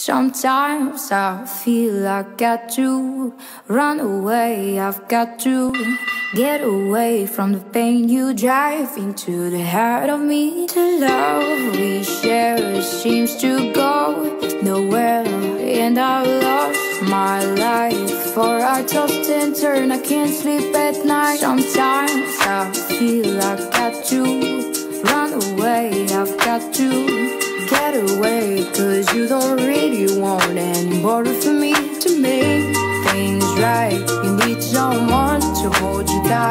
Sometimes I feel I got to run away, I've got to get away from the pain you drive into the heart of me. The love we share seems to go nowhere, and I lost my life for our tossed and turn. I can't sleep at night. Sometimes I feel I got to run away, I've got to get away, 'cause you don't really want any more for me to make things right. You need someone to hold you down.